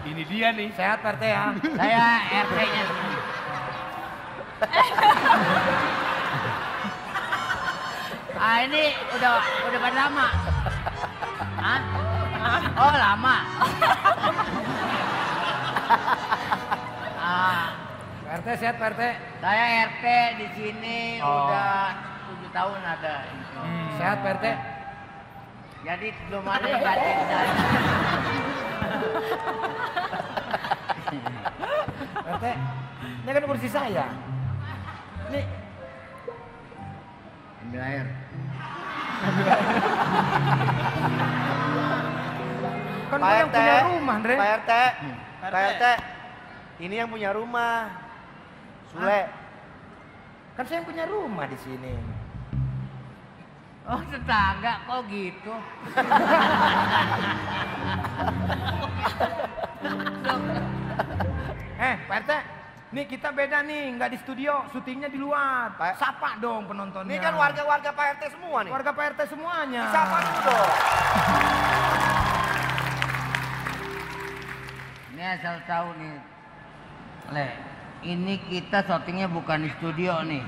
Ini dia nih. Sehat Pak RT ya? Saya RT-nya. Ah ini udah pada lama. Hah? Oh lama. Pak RT sehat Pak RT? Saya RT di sini udah 7 tahun ada. Sehat Pak RT? Jadi belum ada yang gantiin saya. Pak RT, ini kan kursi saya. Nih. Ambil air. Kan Pak gua yang RT, punya rumah, Andre. Pak RT, Pak RT, ini yang punya rumah. Sule. Kan saya yang punya rumah di sini. Oh tetangga kok gitu. Pak RT, nih kita beda nih, nggak di studio, syutingnya di luar. Pak- Sapa dong penontonnya. Ini kan warga-warga Pak RT semua nih. Warga Pak RT semuanya. Disapa dulu dong. Ini asal tahu nih. Le, ini kita syutingnya bukan di studio nih.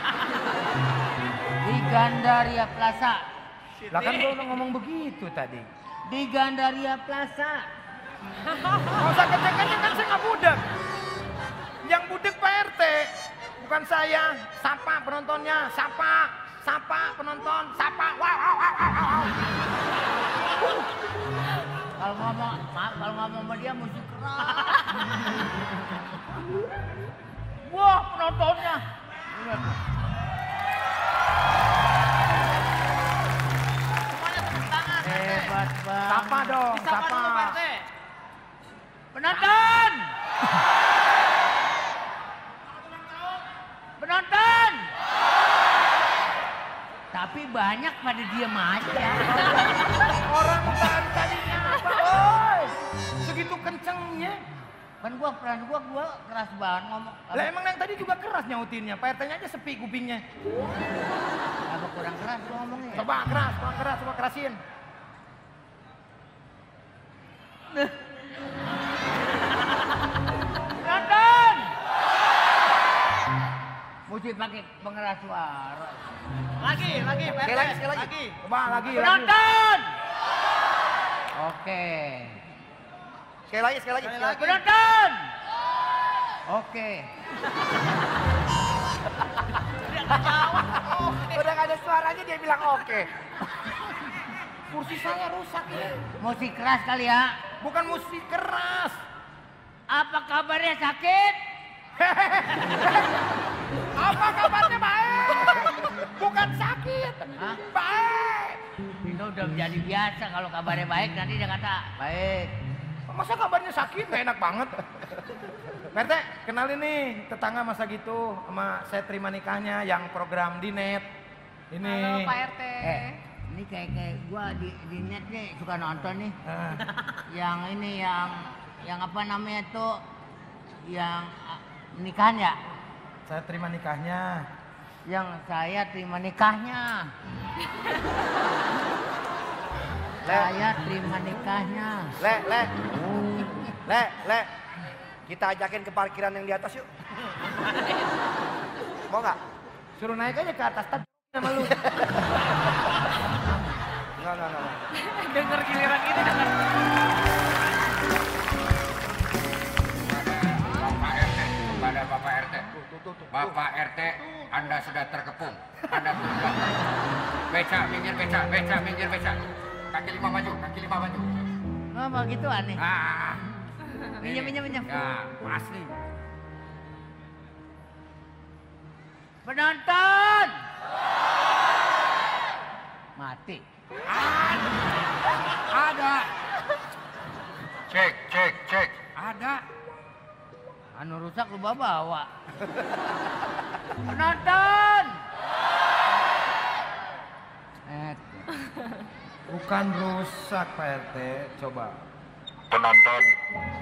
Di Gandaria Plaza. Lah kan gua udah ngomong begitu tadi. Di Gandaria Plaza. Nggak usah kenceng-kenceng kan saya nggak budek. Yang budek Pak RT, bukan saya. Sapa penontonnya, sapa penonton, sapa. Wow. Kalau ngomong, maaf kalau ngomong sama dia mesti keras. Wah penontonnya. Semuanya tepuk tangan. Hebat banget. Sapa dong, Disapa dulu Pak RT. Penonton! Penonton! Tapi banyak pada diem aja. Orang tadinya apa, oi? Segitu kencengnya. Kan gua keras banget ngomong. Lah emang yang tadi juga keras nyautinnya. Pak RT-nya aja sepi kupingnya. Apa kurang keras gua ngomongnya? Coba keras, coba kerasin. Penonton! Mesti pakai pengeras suara. Lagi Pak RT. Sekali lagi. Coba lagi. Penonton! Oke. Sekali lagi. Penonton! Oke. Udah gak ada suaranya dia bilang oke. Kursi saya rusak ya. Musik keras kali ya. Bukan musik keras. Apa kabarnya sakit? Apa kabarnya baik? Bukan sakit. Hah? Baik. Itu udah menjadi biasa kalau kabarnya baik nanti dia kata baik. Masa kabarnya sakit? Gak enak banget. Pak RT, kenalin nih tetangga masa gitu sama saya terima nikahnya yang program di net. Ini. Halo Pak RT. Ini kayak gua di net nih suka nonton nih. Ah. Yang ini yang apa namanya tuh yang nikahan ya? Saya terima nikahnya. Yang saya terima nikahnya. Saya terima nikahnya. Le. Kita ajakin ke parkiran yang di atas yuk. Mau nggak? Suruh naik aja ke atas tadi sama lu. Enggak. Dengar giliran ini dengar. Bapak RT, kepada Bapak RT. Bapak RT, Anda sudah terkepung. Anda sudah terkepung. Beca, minggir beca. Kaki lima maju. Ngomong gitu aneh. Ah, Minjem. ya, asli. Penonton! Mati. Ada. Cek. Ada. Anu rusak lu bawa. Penonton! Bukan rusak Pak RT, coba. Penonton